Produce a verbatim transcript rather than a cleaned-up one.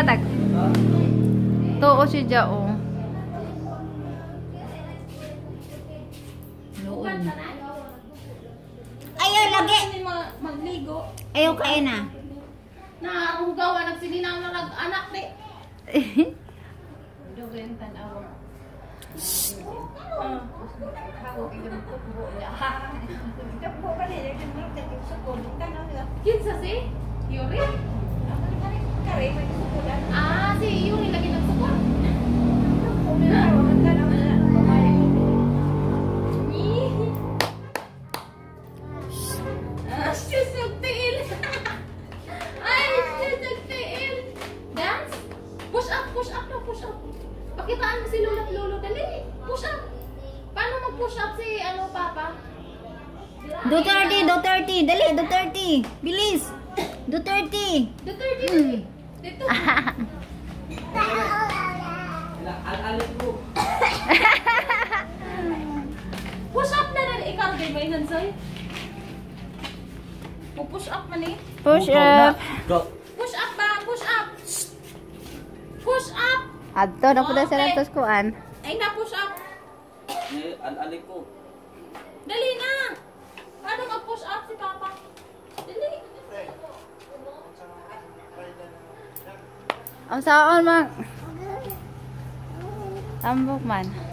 tag. Tuo si Jao. Noon. Ayaw lagi. Magligo. Ayaw kayo na. Nahugawa, nagsilinaw na nag-anak di. Doon tanaw. Kinsa si? Yuri? Ah, si Yuri lagi nagsukol. Pakitaan mo si Lolo at Lolo. Dali, push up. Paano mag-push up si ano, Papa? Duterte, Duterte. Dali, Duterte. Bilis. Duterte. Duterte, Hmm. dito. Al-alin ko. Push up na rin. Ikaw, di ba yun, Soy? Push up man eh. Push up. Go. Push up ba? Push up. Push up. Adto na po na sila sa skuan. Ay na, push up. Eh, al-alin ko. Dali na. Paano mag-push up si Papa? Dali. Ang saon mang. Tambok man.